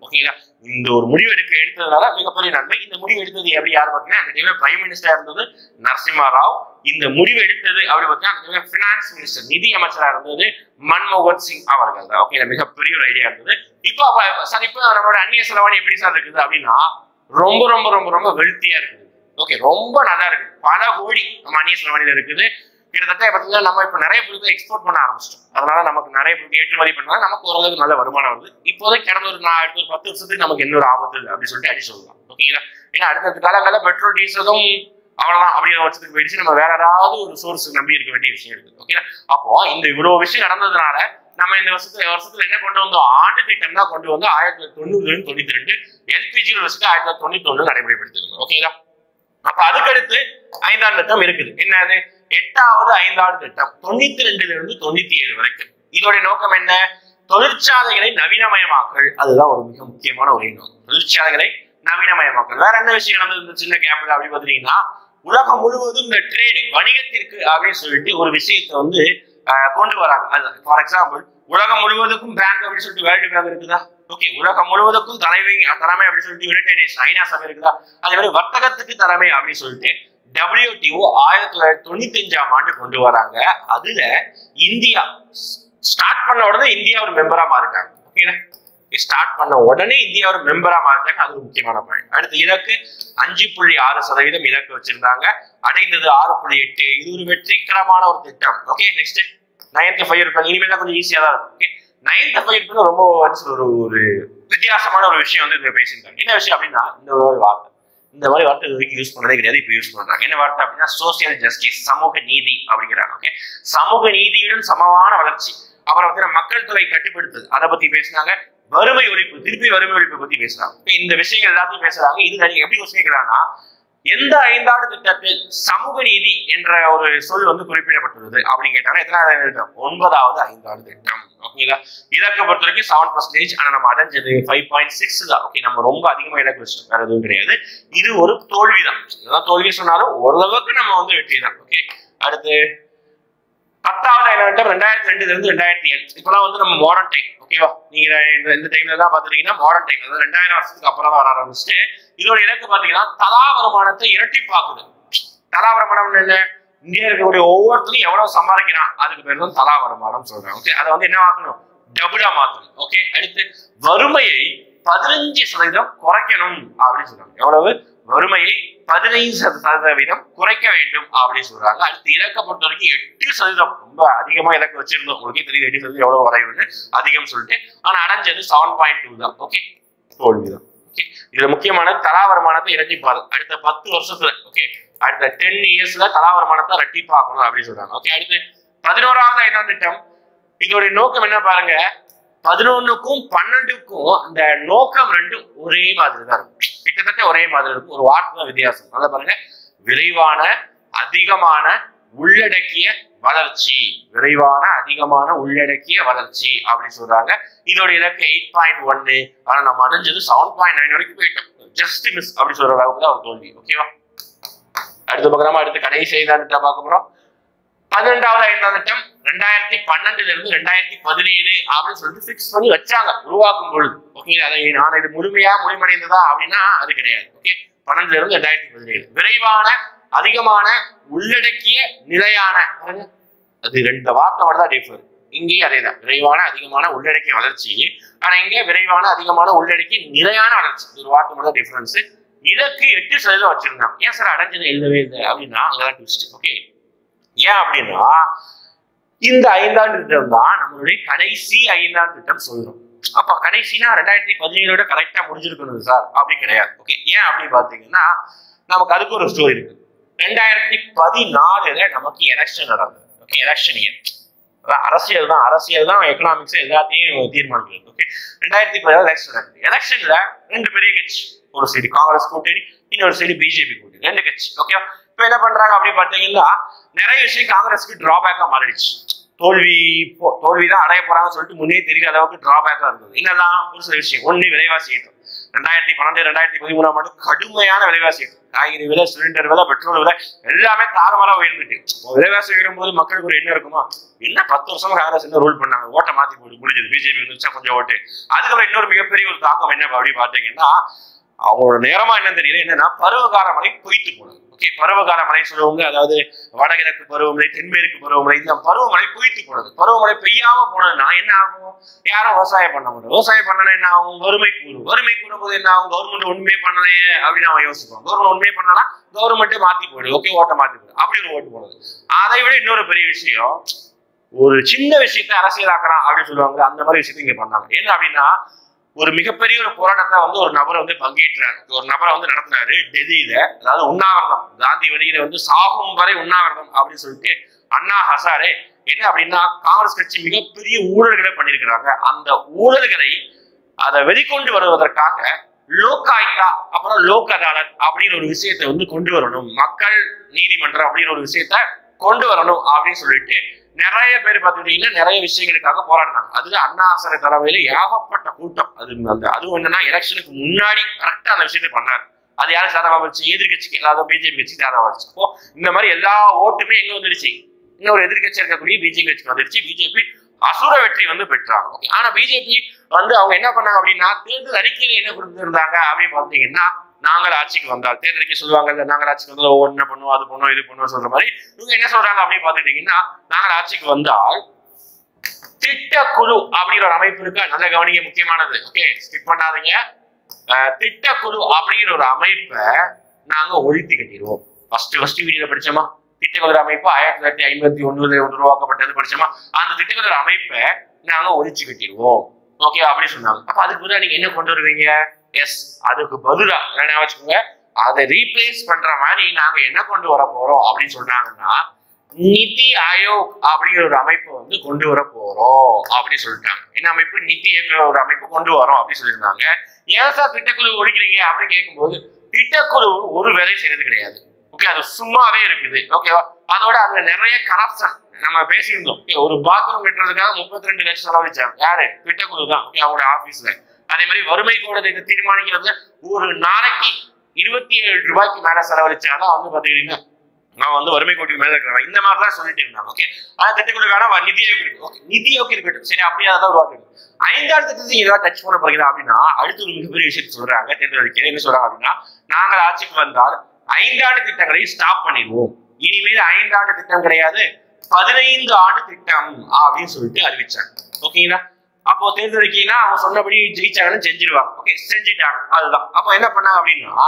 ஓகேங்களா. இந்த ஒரு முடிவு எடுத்ததுனால மிகப்பெரிய நன்மை. இந்த முடிவு எடுத்தது எப்படி யாரு பார்த்தீங்கன்னா அந்த டைம்ல பிரைம் மினிஸ்டரா இருந்தது நரசிம்மா ராவ். இந்த முடிவு எடுத்தது அப்படி பார்த்தீங்கன்னா அந்த பினான்ஸ் மினிஸ்டர் நிதி அமைச்சரா இருந்தது மன்மோகன் சிங் அவர்கள் தான். ஓகே, மிகப்பெரிய ஒரு ஐடியா இருந்தது. இப்போ சார் இப்போ நம்மளோட அந்நிய செலவாணி எப்படி சார் இருக்குது அப்படின்னா ரொம்ப ரொம்ப ரொம்ப ரொம்ப வெல்த்தியா இருக்குது. ஓகே, ரொம்ப நல்லா இருக்கு. பல கோடி நம்ம அந்நிய செலவாணியில இருக்குது. கிட்டத்தட்ட பார்த்தீங்கன்னா நம்ம இப்போ நிறைய பொருட்கள் எக்ஸ்போர்ட் பண்ண ஆரம்பிச்சிட்டோம். அதனால நமக்கு நிறைய பொருட்கள் ஏற்றுமதி பண்ணாலும் நமக்கு ஓரளவுக்கு நல்ல வருமானம் வருது. இப்போதைக்கு கடந்த ஒரு 10 வருஷத்துக்கு நமக்கு என்ன ஒரு ஆபத்து இல்லை அப்படின்னு சொல்லிட்டு அடி சொல்லலாம். ஓகேங்களா. ஏன்னா அடுத்த காலங்களில் பெட்ரோல் டீசலும் அவ்வளவுதான் அப்படிங்கிற வருஷத்துக்கு போயிடுச்சு. நம்ம வேற ஏதாவது ஒரு சோர்ஸ் நம்பி இருக்க வேண்டிய விஷயம் இருக்குது. ஓகேங்களா. அப்போ இந்த இவ்வளவு விஷயம் நடந்ததுனால நம்ம இந்த வருஷத்துல என்ன கொண்டு வந்தோம், ஆண்டு திட்டம் தான் கொண்டு வந்து 1992 எல்பிஜி வச்சுட்டு 1991 நடைமுறைப்படுத்திருந்தோம். ஓகேங்களா. அப்ப அதுக்கடுத்து 5ஆம் திட்டம் இருக்குது. என்னது 8வது 5ஆண்டு திட்டம் 92 இருந்து 97 வரைக்கும். இதோடைய நோக்கம் என்ன, தொழிற்சாலைகளை நவீனமயமாக்கல். அதுதான் ஒரு மிக முக்கியமான ஒரு நோக்கம், தொழிற்சாலைகளை நவீனமயமாக்கல். வேற என்ன விஷயம் நடந்தது இந்த சின்ன கேப்ல அப்படி பாத்தீங்கன்னா உலகம் முழுவதும் இந்த ட்ரேட் வணிகத்திற்கு அப்படின்னு சொல்லிட்டு ஒரு விஷயத்தை வந்து கொண்டு வராங்க. ஃபார் எக்ஸாம்பிள் உலகம் முழுவதுக்கும் பேங்க் அப்படின்னு சொல்லிட்டு வேர்ல்டு பேங்க் இருக்குதா. ஓகே, உலகம் முழுவதுக்கும் தலைமை அப்படின்னு சொல்லிட்டு யுனைடெட் நேஷன் ஐநா சபை இருக்குதா. அதே மாதிரி வர்த்தகத்துக்கு தலைமை அப்படின்னு சொல்லிட்டு WTO 1995ஆம் ஆண்டு கொண்டு வராங்க. அதுல இந்தியா ஸ்டார்ட் பண்ண உடனே இந்தியா ஒரு மெம்பரா மாறிட்டாங்க. ஓகேங்களா, ஸ்டார்ட் பண்ண உடனே இந்தியா ஒரு மெம்பரா மாறிட்டாங்க. அது ஒரு முக்கியமான பாயிண்ட். அடுத்து இலக்கு 5.6% இலக்கு வச்சிருந்தாங்க, அடைந்தது 6.8. இது ஒரு வெற்றிகரமான ஒரு திட்டம். ஓகே, நெக்ஸ்ட் 9th ஃபயர் இருப்பாங்க. இனிமேல் தான் கொஞ்சம் ஈஸியா தான் இருக்கும். ஓகே, 9th ஃபயர் ரொம்ப ஒரு வித்தியாசமான ஒரு விஷயம் வந்து இங்க பேசியிருக்காங்க. என்ன விஷயம் அப்படின்னா இந்த ஒரு வார்த்தை, இந்த மாதிரி வார்த்தை இது வரைக்கும் யூஸ் பண்ணதே கிடையாது, இப்போ யூஸ் பண்றாங்க. என்ன வார்த்தை அப்படின்னா சோசியல் ஜஸ்டிஸ், சமூக நீதி அப்படிங்கிறாங்க. ஓகே, சமூக நீதியுடன் சமமான வளர்ச்சி. அப்புறம் வந்து மக்கள் தொகை கட்டுப்படுத்துது, அதை பத்தி பேசினாங்க. வறுமை ஒழிப்பு, திருப்பி வறுமை ஒழிப்பு பத்தி பேசுறாங்க. இந்த விஷயங்கள் எல்லாத்தையும் பேசுறாங்க. இது நீங்க எப்படி யோசிக்கிறாங்கன்னா எந்த 5ஆண்டு திட்டத்தில் சமூக நீதி என்ற ஒரு சொல் வந்து குறிப்பிடப்பட்டுள்ளது அப்படின்னு கேட்டாங்கன்னா எத்தனாவது திட்டம், 9வது 5ஆண்டு திட்டம். ஓகேங்களா. இலக்கை பொறுத்த வரைக்கும் 7%, ஆனா நம்ம அடைஞ்சது 5.6 தான். ஓகே, நம்ம ரொம்ப அதிகமா இலக்கு வச்சிட்டோம், வேற எதுவும் கிடையாது. இது ஒரு தோல்விதான். இதெல்லாம் தோல்வி சொன்னாலும் ஓரளவுக்கு நம்ம வந்து வெற்றி தான். ஓகே, அடுத்து 10வது 5ஆண்டு திட்டம் 2002 இருந்து 2007. இப்பெல்லாம் வந்து நம்ம மாடர்ன் டைம். ஓகேவா, நீங்க இந்த டைம்ல தான் பாத்துட்டீங்கன்னா மாடர்ன் டைம், அதாவது 2000 வருஷத்துக்கு அப்புறம் தான் வர ஆரம்பிச்சுட்டு இதோட இலக்கு பாத்தீங்கன்னா தலா வருமானத்தை இரட்டிப்பாக்குது. தலா வருமானம் என்ன, இந்தியா இருக்கக்கூடிய ஒவ்வொருத்தரும் எவ்வளவு சம்பாதிக்கிறான் அதுக்கு பேர் தான் தலா வருமானம் சொல்றாங்க. ஓகே, அதை வந்து என்ன ஆக்கணும், டபுளா மாத்தணும். ஓகே, அடுத்து வறுமையை 15% குறைக்கணும் அப்படின்னு சொல்றாங்க. எவ்வளவு, வறுமையை 15% குறைக்க வேண்டும் அப்படின்னு சொல்றாங்க. அடுத்து இலக்கை பொறுத்த வரைக்கும் 8%, ரொம்ப அதிகமா இலக்கு வச்சிருந்தோம். உங்களுக்கே தெரியும் 8% எவ்வளவு வரையும்னு அதிகம் சொல்லிட்டு. ஆனா அடைஞ்சது 7.2 தான். ஓகே, தோல்விதான். ஓகே, இதுல முக்கியமான தலா வருமானத்தை இரட்டிப்பாது அடுத்த 10 வருஷத்துல. ஓகே, அடுத்த 10 இயர்ஸ்ல தலா வருமானத்தை இரட்டிப்பாக்கணும் அப்படின்னு சொல்றாங்க. ஓகே, அடுத்து 11வது 5ஆண்டு திட்டம். இதோடைய நோக்கம் என்ன பாருங்க, 11க்கும் 12க்கும் அந்த நோக்கம் ரெண்டும் ஒரே மாதிரி தான் இருக்கும், கிட்டத்தட்ட ஒரே மாதிரி இருக்கும். ஒரு வார்த்தை வித்தியாசம். நல்லா பாருங்க, விரைவான அதிகமான உள்ளடக்கிய வளர்ச்சி, விரைவான அதிகமான உள்ளடக்கிய வளர்ச்சி அப்படின்னு சொல்றாங்க. இதோட இலக்கு 8.1, ஆனா நம்ம அடைஞ்சது 7.9 வரைக்கும் போயிட்டோம். ஜஸ்ட் மிஸ் அப்படி சொல்ற அளவுக்கு தான் ஒரு தோல்வி. ஓகேவா. அடுத்த பக்கமா அடுத்து கடைசி 5ஆண்டு திட்டம் பார்க்க போறோம். 12வது 5ஆண்டு திட்டம் 2012 இருந்து 2017 அப்படின்னு சொல்லிட்டு ஃபிக்ஸ் பண்ணி வச்சாங்க உருவாக்கும் பொழுது. ஓகேங்களா, அதை நான் இது முழுமையா முடிவடைந்ததா அப்படின்னா அது கிடையாது. ஓகே, 12 இருந்து 2017 விரைவான அதிகமான உள்ளடக்கிய நிலையான, அது 2 வார்த்தை மட்டும் தான் டிஃபர். இங்கேயும் அதே தான், விரைவான அதிகமான உள்ளடக்கிய வளர்ச்சி. ஆனா இங்க விரைவான அதிகமான உள்ளடக்கிய நிலையான வளர்ச்சி, ஒரு வார்த்தை மட்டும் தான் டிஃபரன்ஸ். இலக்கு 8% வச்சிருந்தாங்க. ஏன் சார் அடைஞ்சது எழுதவே இல்லை அப்படின்னா அங்கதான் ட்விஸ்ட். ஓகே, ஏன் அப்படின்னா இந்த 5ஆண்டு திட்டம் தான் நம்மளுடைய கடைசி 5ஆண்டு திட்டம் சொல்றோம். அப்ப கடைசினா 2017 கரெக்டா முடிஞ்சிருக்கணும் சார் அப்படி கிடையாது. ஓகே, ஏன் அப்படின்னு பாத்தீங்கன்னா நமக்கு அதுக்கு ஒரு ஸ்டோரி இருக்கு. 2014 நமக்கு எலெக்ஷன் நடந்தது. ஓகே, எலெக்ஷன் இயர், அரசியல் தான் எக்கனாமிக்ஸ் எல்லாத்தையும் தீர்மானிக்கிறது. ஓகே, 2014 எலெக்ஷன் நடக்குது. எலெக்ஷன்ல 2 பெரிய கட்சி, ஒரு சைடு காங்கிரஸ் கூட்டணி, இன்னொரு சைடு பிஜேபி கூட்டணி, 2 கட்சி. ஓகே, இப்ப என்ன பண்றாங்க அப்படி பாத்தீங்கன்னா நிறைய விஷயம் காங்கிரஸ்க்கு டிராபேக்கா மாறிடுச்சு. தோல்விதான் அடைய போறாங்கன்னு சொல்லிட்டு முன்னே தெரியாத அளவுக்கு டிராபேக்கா இருந்தது. என்னதான் ஒரு சில விஷயம், ஒண்ணு விரைவா செய்யணும், 2012 2013 மட்டும் கடுமையான விலைவாசி, காய்கறி விலை, சிலிண்டர் விலை, பெட்ரோல் விலை எல்லாமே தாறுமாறா உயர்ந்துட்டு. விலைவாசி உயரும் போது மக்களுக்கு ஒரு என்ன இருக்குமா, என்ன 10 வருஷமா காங்கிரஸ் என்ன ரூல் பண்ணாங்க, ஓட்டை மாத்தி போட்டு முடிஞ்சது, பிஜேபி வந்துச்சா கொஞ்சம் ஓட்டு. அதுக்கப்புறம் இன்னொரு மிகப்பெரிய ஒரு தாக்கம் என்ன அப்படின்னு பாத்தீங்கன்னா, அவங்களோட நேரமா என்னன்னு தெரியல, என்னன்னா பருவகால மழை பொய்த்து போனது. ஓகே, பருவகால மழை சொல்லுவாங்க, அதாவது வடகிழக்கு பருவமழை, தென்மேற்கு பருவமழை, இந்த பருவமழை பொய்த்து போனது. பருவமழை பெய்யாம போனதுன்னா என்ன ஆகும், யாரும் விவசாயம் பண்ண முடியும். விவசாயம் பண்ணனா என்ன ஆகும், வறுமை கூடும். வறுமை கூடும் போது என்ன ஆகும், கவர்மெண்ட் ஒண்ணுமே பண்ணலையே அப்படின்னு அவன் யோசிப்பான். கவர்மெண்ட் ஒண்ணுமே பண்ணனா கவர்மெண்ட்டே மாத்தி போயிடு, ஓகே ஓட்ட மாத்தி போயிடு, அப்படி ஒரு ஓட்டு போனது. அதை விட இன்னொரு பெரிய விஷயம், ஒரு சின்ன விஷயத்த அரசியலாக்கலாம் அப்படின்னு சொல்லுவாங்க, அந்த மாதிரி விஷயத்த இங்க பண்ணாங்க. என்ன அப்படின்னா, ஒரு மிகப்பெரிய ஒரு போராட்டத்தை ஒரு நபரை பங்கேற்றாரு, ஒரு நபரை நடத்தினாரு டெல்லியில. அதாவது உண்ணாவிரதம், காந்தி வழியில சாகும் வரை உண்ணாவிரதம் அப்படின்னு சொல்லிட்டு அண்ணா ஹசாரே. என்ன அப்படின்னா, காங்கிரஸ் கட்சி மிகப்பெரிய ஊழல்களை பண்ணிருக்கிறாங்க. அந்த ஊழல்களை அதை வெளிக்கொண்டு வருவதற்காக லோகாயுக்தா அப்புறம் லோக் அதாலத் அப்படின்னு ஒரு விஷயத்தை கொண்டு வரணும், மக்கள் நீதிமன்றம் அப்படின்னு ஒரு விஷயத்த கொண்டு வரணும் அப்படின்னு சொல்லிட்டு நிறைய பேர் பார்த்துக்கிட்டீங்கன்னா நிறைய விஷயங்களுக்காக போராடினாங்க. அதுல அண்ணா ஹசாரே தலைமையில ஏகப்பட்ட கூட்டம். அதுவும் என்னன்னா, எலெக்ஷனுக்கு முன்னாடி கரெக்டா அந்த விஷயத்தை பண்ணாரு. அது யாரும் சாதகமா வச்சு, எதிர்கட்சிக்கு எல்லாரும் பிஜேபி கட்சி சாதகமா வச்சு. அப்போ இந்த மாதிரி எல்லா ஓட்டுமே எங்க வந்துருச்சு, இன்னொரு எதிர்கட்சி இருக்கக்கூடிய பிஜேபி கட்சிக்கு வந்துருச்சு. பிஜேபி அசுர வெற்றி பெற்றாங்க. ஆனா பிஜேபி அவங்க என்ன பண்ணாங்க அப்படின்னா, தேர்தல் அறிக்கையில என்ன கொடுத்திருந்தாங்க அப்படின்னு பாத்தீங்கன்னா, நாங்கள் ஆட்சிக்கு வந்தால், தேர்தல் அறிக்கை சொல்லுவாங்க, நாங்கள் ஆட்சிக்கு வந்தால் ஒவ்வொன்று பண்ணுவோம், அது பண்ணுவோம், இது பண்ணுவோம் சொல்ற மாதிரி இவங்க என்ன சொல்றாங்க அப்படின்னு பாத்துட்டீங்கன்னா, நாங்கள் ஆட்சிக்கு வந்தால் திட்டக்குழு அப்படிங்கிற ஒரு அமைப்பு இருக்கு. நல்ல கவனிக்க, முக்கியமானது. ஓகே, ஸ்கிப் பண்ணாதீங்க. திட்டக்குழு அப்படிங்கிற ஒரு அமைப்பை நாங்க ஒழித்து கட்டிடுவோம். ஃபர்ஸ்ட் வீடியோல படிச்சோமா, திட்டக்குழு அமைப்பு 1951 உருவாக்கப்பட்டது படிச்சோமா, அந்த திட்டக்குழு அமைப்பை நாங்க ஒழிச்சு கட்டிடுவோம். ஓகே அப்படி சொன்னாங்க. அப்ப அதுக்கு பதிலாக நீங்க என்ன கொண்டு வருவீங்க? எஸ், அதுக்கு பதிலா என்ன வச்சுக்கோங்க, அதை ரீப்ளேஸ் பண்ற மாதிரி நாங்க என்ன கொண்டு வர போறோம் அப்படின்னு சொன்னாங்கன்னா, நிதி ஆயோக் அப்படிங்கிற ஒரு அமைப்பு கொண்டு வர போறோம் அப்படின்னு சொல்லிட்டாங்க. என்ன அமைப்பு? நிதி ஆயோக் ஒரு அமைப்பு கொண்டு வரோம் அப்படின்னு சொல்லியிருந்தாங்க. ஏன் சார் திட்டக்குழு ஒழிக்கிறீங்க அப்படின்னு கேட்கும்போது, திட்டக்குழு ஒரு வேலை செய்யறது கிடையாது. ஓகே, அது சும்மாவே இருக்குது. ஓகேவா? அதோட அதுல நிறைய கரப்ஷன் நம்ம பேசியிருந்தோம். ஒரு பாத்ரூம் கட்டுறதுக்காக 32 லட்சம் செலவழிச்சாங்க. யாரு? திட்டக்குழு தான், அவங்களோட ஆபீஸ்ல. அதே மாதிரி வறுமை கோடத்தை தீர்மானிக்கிறது ஒரு நாளைக்கு 27 ரூபாய்க்கு மேல செலவழிச்சாதான் பாத்தீங்கன்னா நான் வறுமை கோட்டுக்கு மேல இருக்கிறேன். இந்த மாதிரிலாம் சொல்லிட்டு இருந்தாங்க. ஓகே, ஆனா திட்டக்குழுக்கான நிதி ஆயோக் இருக்கு. ஓகே, நிதி ஆயோக் இருக்கட்டும், சரி, அப்படியே அதான் உருவாக்குது. 5ஆவது திட்டத்தை ஏதாவது டச் பண்ண போகிறீங்க அப்படின்னா, அடுத்து ஒரு மிகப்பெரிய விஷயத்தை சொல்றாங்க. தேர்தல் அறிக்கையில என்ன சொல்றாங்க அப்படின்னா, நாங்கள் ஆட்சிக்கு வந்தால் 5ஆண்டு திட்டங்களை ஸ்டாப் பண்ணிடுவோம். இனிமேல் 5ஆண்டு திட்டம் கிடையாது, 15 ஆண்டு திட்டம் அப்படின்னு சொல்லிட்டு அறிவிச்சாங்க. ஓகேங்களா? அப்போ தேர்தல் அறிக்கைனா அவங்க சொன்னபடி ஜெயிச்சாங்கன்னு செஞ்சிருவாங்க. ஓகே, செஞ்சுட்டாங்க. அதுதான். அப்போ என்ன பண்ணாங்க அப்படின்னா,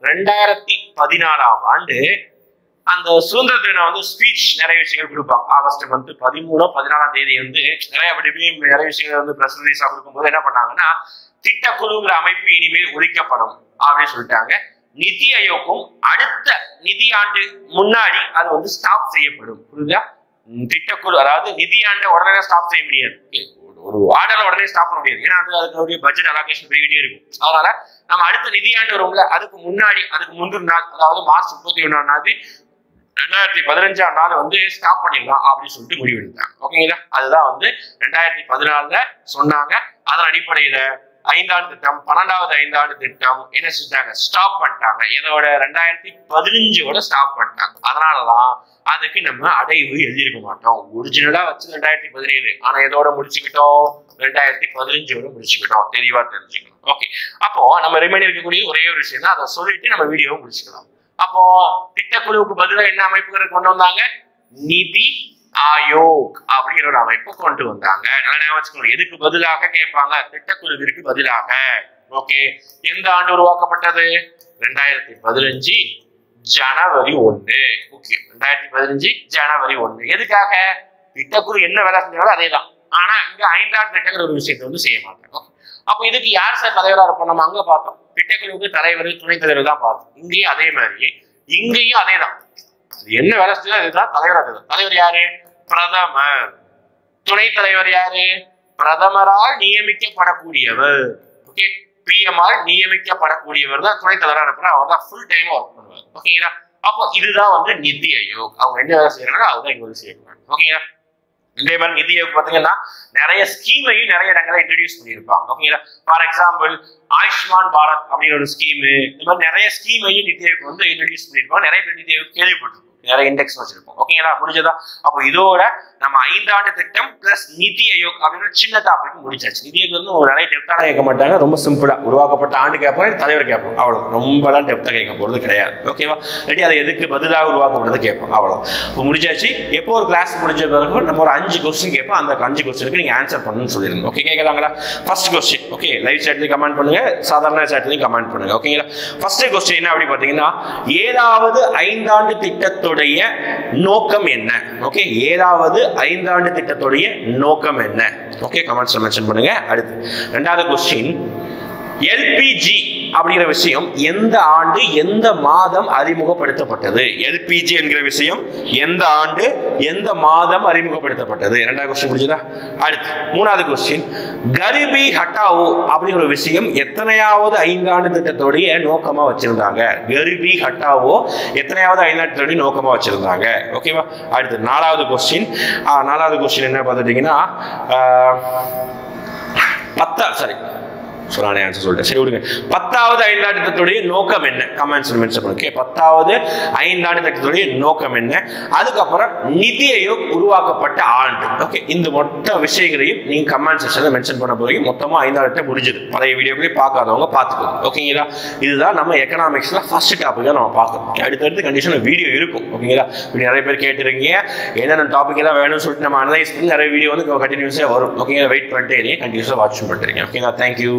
2014ஆம் ஆண்டு அந்த சுதந்திர தினம் ஸ்பீச் நிறைய விஷயங்கள் கொடுப்பாங்க. ஆகஸ்ட் 13 14ஆம் தேதி நிறைய விஷயங்கள் பிரஸ் ரிலீஸா கொடுக்கும்போது என்ன பண்ணாங்கன்னா, திட்டக்குழுங்கிற அமைப்பு இனிமேல் ஒழிக்கப்படும் அப்படின்னு சொல்லிட்டாங்க. நிதி ஆயோக்கும் அடுத்த நிதியாண்டு முன்னாடி அது ஸ்டாப் செய்யப்படும். புரியுதா? திட்டக்குழு, அதாவது நிதியாண்டை உடனே ஸ்டாப் செய்ய முடியாது. ஒரு ஆர்டர்ல உடனே ஸ்டாப் பண்ண முடியாது. ஏன்னா அதுக்கு பட்ஜெட் அலோகேஷன் போய்கிட்டே இருக்கும். அதனால நம்ம அடுத்த நிதியாண்டு வரும்ல, அதுக்கு முன்னாடி, அதுக்கு முந்தின நாள், அதாவது மார்ச் 31ஆம் தேதி 2015ஆம் நாள் ஸ்டாப் பண்ணிடலாம் அப்படின்னு சொல்லிட்டு முடிவெடுத்தாங்க. ஓகேங்களா? அதுதான் 2014 சொன்னாங்க. அதன் அடிப்படையில 5ஆண்டு திட்டம், 12வது 5ஆண்டு திட்டம் என்ன செஞ்சாங்க? ஸ்டாப் பண்ணிட்டாங்க. இதோட 2015ஓட ஸ்டாப் பண்ணிட்டாங்க. அதனாலதான் அதுக்கு நம்ம அடைவு எழுதியிருக்க மாட்டோம். ஒரிஜினலா வச்சு 2017, ஆனா இதோட முடிச்சுக்கிட்டோம் 2015ஓட முடிச்சுக்கிட்டோம். தெளிவா தெரிஞ்சுக்கணும். ஓகே, அப்போ நம்ம ரிமைண்ட் இருக்கக்கூடிய ஒரே ஒரு விஷயம் தான், அதை சொல்லிட்டு நம்ம வீடியோவை முடிச்சுக்கலாம். அப்போ திட்டக்குழுவுக்கு பதிலாக என்ன அமைப்புகள் கொண்டு வந்தாங்க? நிதி ஆயோக் அப்படிங்கிற ஒரு அமைப்பு கொண்டு வந்தாங்க. நல்லா வச்சுக்கணும். எதுக்கு பதிலாக கேட்பாங்க? திட்டக்குழுவிற்கு பதிலாக. ஓகே, எந்த ஆண்டு உருவாக்கப்பட்டது? 2015 ஜனவரி 1. ஓகே, 2015 ஜனவரி 1. எதுக்காக? திட்டக்குழு என்ன வேலை செஞ்சாலும் அதே தான். ஆனா இங்க 5ஆண்டு திட்டங்கிற ஒரு விஷயத்தை செய்ய மாட்டாங்க. அப்ப இதுக்கு யார் சார் தலைவரா இருப்போம்? நம்ம அங்க பார்த்தோம், திட்டக்குழுவுக்கு தலைவர், துணைத் தலைவர் தான் பார்த்தோம். இங்கேயும் அதே மாதிரி, இங்கேயும் அதே தான். என்ன வேலை செஞ்சா இதுதான் தலைவரா இருக்குது. தலைவர் யாரு? பிரதமர். துணைத் தலைவர் யாரு? பிரதமரால் நியமிக்கப்படக்கூடியவர். ஓகே, பிஎம்ஆல் நியமிக்கப்படக்கூடியவர் தான் துணைத் தலைவரா இருப்பார். அவர் தான் ஃபுல் டைம் ஒர்க் பண்ணுவார். ஓகேங்களா? அப்போ இதுதான் நிதி ஆயோக். அவங்க என்ன வேலை செய்யறாங்க அதுதான் இங்க செய்யணும். ஓகேங்களா? இதே மாதிரி நிதி ஆயோக் பாத்தீங்கன்னா நிறைய ஸ்கீமையும் நிறைய இடங்களை இன்ட்ரடியூஸ் பண்ணியிருப்பாங்க. ஓகேங்களா? ஃபார் எக்ஸாம்பிள் ஆயுஷ்மான் பாரத் அப்படிங்கிற ஒரு ஸ்கீம், இந்த மாதிரி நிறைய ஸ்கீமையும் நிதி ஆயோக் வந்து இன்ட்ரடியூஸ் பண்ணிருப்பாங்க. நிறைய பேர் நிதி ஆயோக் கேள்விப்பட்டிருக்கோம், நிறைய இண்டெக்ஸ் வச்சிருப்போம். ஓகேங்களா, முடிஞ்சதா? அப்போ இதோட நம்ம 5 ஆண்டு திட்டம் பிளஸ் நிதி ஆயோக் அப்படின்னு சின்ன டாபிக் முடிச்சாச்சு. நிதி ஆயோக் வந்து நிறைய டெப்டாக கேட்க மாட்டாங்க, ரொம்ப சிம்பிளா உருவாக்கப்பட்ட ஆண்டு கேட்பாங்க, தலைவர் கேட்போம், அவ்வளோ. ரொம்பலாம் டெப்டாக கேட்க போறது கிடையாது. ஓகேவா, ரெடி? அதை எதுக்கு பதிலாக உருவாக்கப்படுறது கேட்போம், அவ்வளோ. இப்போ முடிச்சாச்சு. எப்போ ஒரு கிளாஸ் முடிஞ்ச பிறகு நம்ம ஒரு 5 கொஸ்டின் கேட்போம். அந்த 5 கொஸ்டினுக்கு நீங்க ஆன்சர் பண்ணணும்னு சொல்லிருந்தோம். ஓகே, கேட்கலாங்களா? ஃபர்ஸ்ட் கொஸ்டின், ஓகே, லைவ் சாட்லையும் கமெண்ட் பண்ணுங்க, சாதாரண சாட்லையும் கமெண்ட் பண்ணுங்க. ஓகேங்களா, ஃபர்ஸ்ட் கொஸ்டின் என்ன அப்படி பார்த்தீங்கன்னா, ஏதாவது 5 ஆண்டு திட்டத்துடைய நோக்கம் என்ன? ஓகே, ஏதாவது 5 ஆண்டு திட்டத்துடைய நோக்கம் என்ன? ஓகே, கமெண்ட்ஸ்ல மென்ஷன் பண்ணுங்க. அடுத்து இரண்டாவது கொஸ்டின், எல்பிஜி அப்படிங்கிற விஷயம் எந்த ஆண்டு எந்த மாதம் அறிமுகப்படுத்தப்பட்டது? எல்பிஜி என்கிற விஷயம் எந்த ஆண்டு எந்த மாதம் அறிமுகப்படுத்தப்பட்டது? இரண்டாவது கொஸ்டின் முடிஞ்சதா? அடுத்து மூணாவது கொஸ்டின், கரிபி ஹட்டாவோ அப்படிங்கிற ஒரு விஷயம் எத்தனையாவது 5 ஆண்டு திட்டத்துடைய நோக்கமா வச்சிருந்தாங்க? கரிபி ஹட்டாவோ எத்தனையாவது 5 ஆண்டு திட்டத்துடைய நோக்கமா வச்சிருந்தாங்க? ஓகேவா? அடுத்து நாலாவது கொஸ்டின் என்ன பார்த்துட்டீங்கன்னா, சொல்லானே ஆன்சர் சொல்லிட்டேன், சரி விடுங்க. 10வது 5 ஆண்டு திட்டத்துடைய நோக்கம் என்ன? கமெண்ட்ஸ் மென்ஷன் பண்ணுங்க. ஓகே, 10வது 5 ஆண்டு திட்டத்துடைய நோக்கம் என்ன? அதுக்கப்புறம் நிதி ஆயோக் உருவாக்கப்பட்ட ஆண்டு. ஓகே, இந்த மொத்த விஷயங்களையும் நீங்க கமெண்ட் செக்ஷன்ல மென்ஷன் பண்ண போறீங்க. மொத்தமா 5 ஆண்டு முடிஞ்சது. பழைய வீடியோக்களே பார்க்காதவங்க பார்த்துக்கோங்க. ஓகேங்களா, இதுதான் நம்ம எக்கனாமிக்ஸ்ல ஃபர்ஸ்ட் டாபிக்கா நம்ம பார்க்கணும். அடுத்தடுத்து கண்டிஷன் வீடியோ இருக்கும். ஓகேங்களா, நிறைய பேர் கேட்டுருக்கீங்க, என்னென்ன டாபிக் எல்லாம் வேணும்னு சொல்லிட்டு நம்ம அனலைஸ் பண்ணி நிறைய வீடியோ வந்து கண்டினியூஸா வரும். ஓகேங்களா, வெயிட் பண்ணிட்டே இருக்கீங்க, கண்டினியூஸா வாட்ச் பண்ணிட்டு இருக்கீங்க. ஓகேங்களா, தேங்க்யூ.